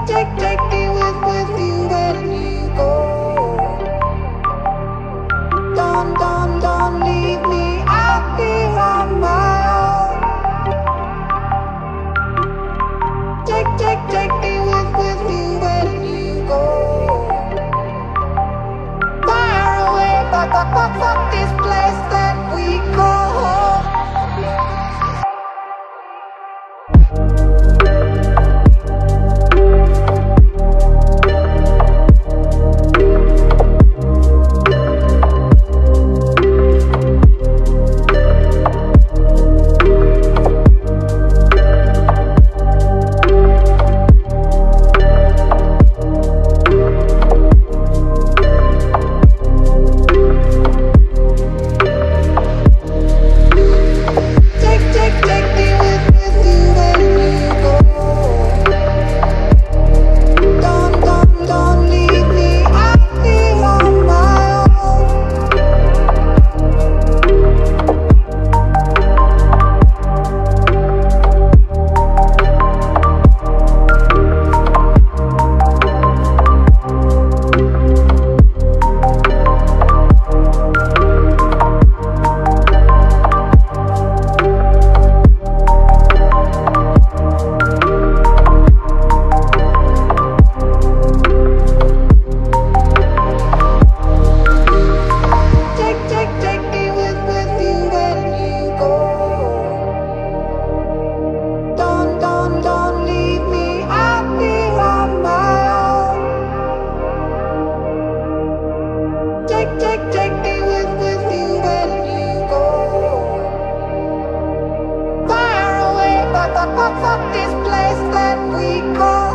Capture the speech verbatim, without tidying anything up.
take, take me with, with you when you go. Don't, don't, don't leave me out here on my own. Take, take, take me with, with you when you go. Far away, but, but, but, fuck this place that we call home. Take, take, take me with, with you when you go. Far away, but, but, but fuck this place that we call